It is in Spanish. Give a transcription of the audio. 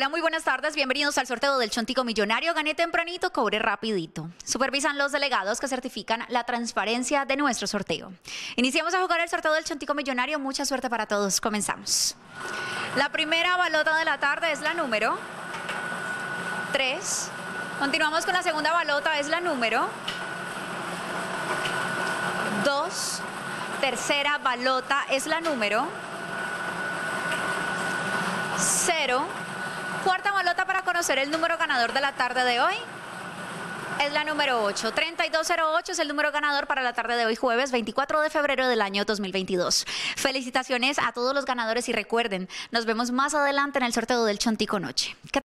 Hola, muy buenas tardes. Bienvenidos al sorteo del Chontico Millonario. Gané tempranito, cobré rapidito. Supervisan los delegados que certifican la transparencia de nuestro sorteo. Iniciamos a jugar el sorteo del Chontico Millonario. Mucha suerte para todos. Comenzamos. La primera balota de la tarde es la número 3. Continuamos con la segunda balota, es la número 2. Tercera balota es la número 0. Cuarta balota para conocer el número ganador de la tarde de hoy es la número 8. 3208 es el número ganador para la tarde de hoy, jueves 24 de febrero del año 2022. Felicitaciones a todos los ganadores y recuerden, nos vemos más adelante en el sorteo del Chontico Noche.